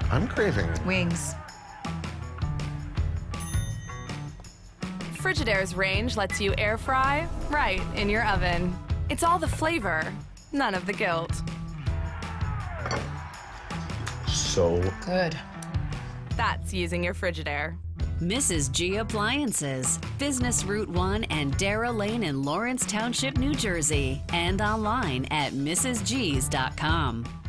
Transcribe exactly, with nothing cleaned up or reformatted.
I'm craving wings. Frigidaire's range lets you air fry right in your oven. It's all the flavor, none of the guilt. so Good. That's using your Frigidaire. Missus G Appliances, Business Route one and Dara Lane in Lawrence Township, New Jersey, and online at mrs gs dot com.